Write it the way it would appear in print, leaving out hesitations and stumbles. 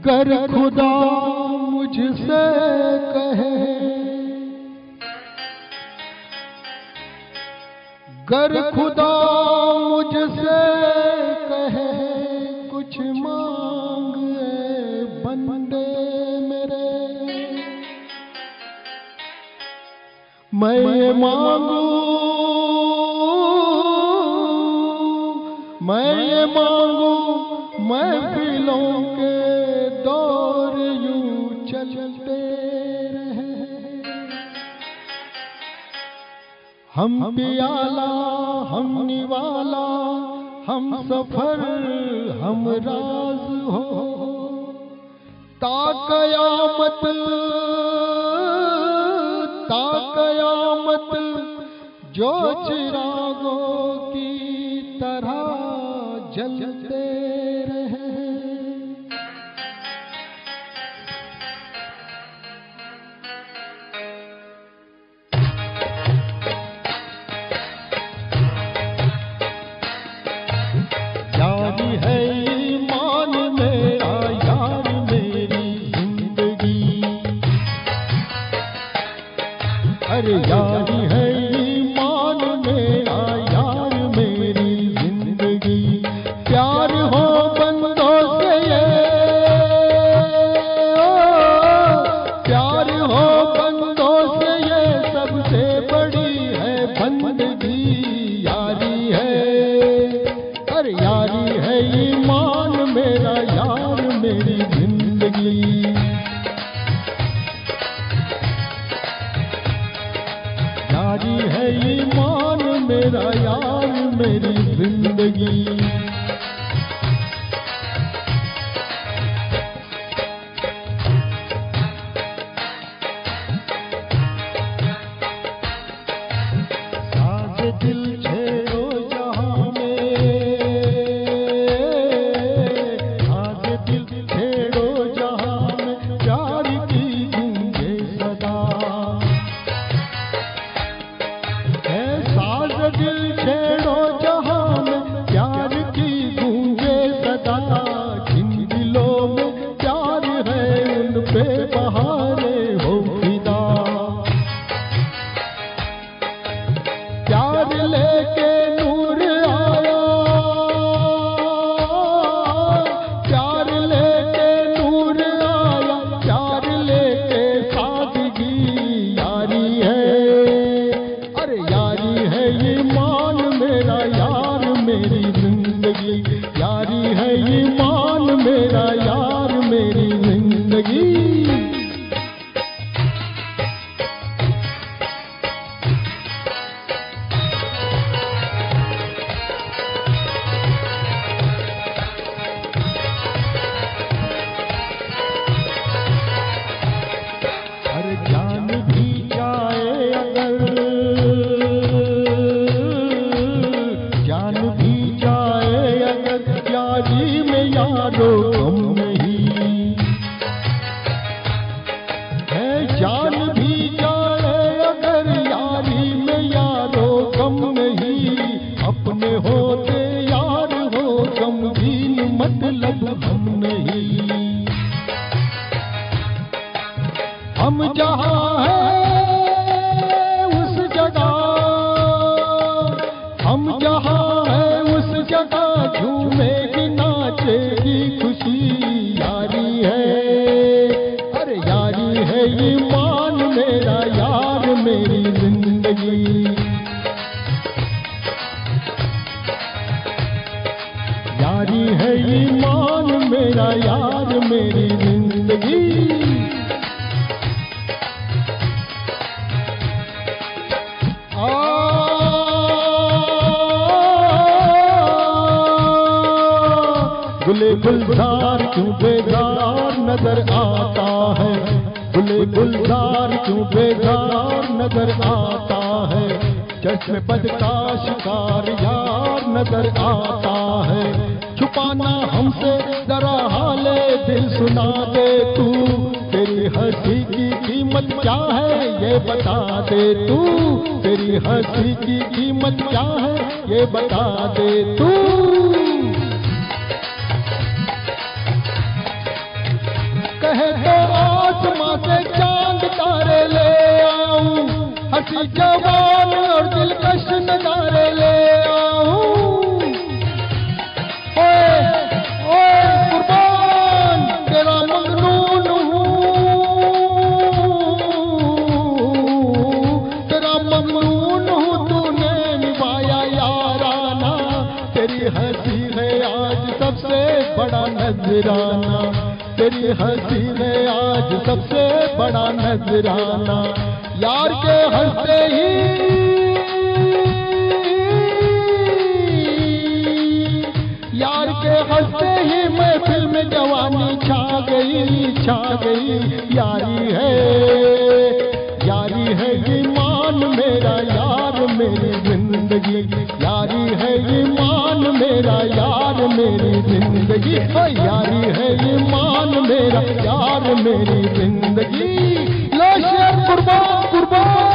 गर खुदा मुझसे कहे, गर खुदा मुझसे कहे कुछ मांग बंदे मेरे, मैं ये मांगू, मैं ये मांगू, महफिलों के दौर यूं चलते रहे, हम पियाला हम निवाला हम सफर हम राज हो, ता कयामत जो चिरागों की तरह जलते रहे। यारी है ईमान मेरा यार मेरी जिंदगी, अरे यारी है गुलजार क्यों बेजार नजर आता है, गुले गुलजार क्यों बेजार नजर आता है, चश्मे बद का शिकार यार नजर आता है, छुपाना हमसे जरा हाले दिल सुना दे तू, तेरी हंसी की कीमत क्या है ये बता दे तू, तेरी हंसी की कीमत क्या है ये बता दे तू। कहे तो आसमां से चांद तारे ले आऊं, हंसी जवान और दिलकश नजारे ले आऊं। ओए ओए कुर्बान तेरा ममनून हूँ, तेरा ममनून हूँ, तूने निभाया याराना। तेरी हंसी है आज सबसे बड़ा नजराना, तेरी हंसी है आज सबसे बड़ा नजराना। यार के हंसते ही, यार के हंसते ही महफिल में जवानी छा गई, छा गई। यारी है ईमान मेरा यार मेरी जिंदगी, यारी है ईमान मेरा यार मेरी जिंदगी, यारी है ईमान मेरा यार मेरी जिंदगी। लो शेर कुर्बान कुर्बान।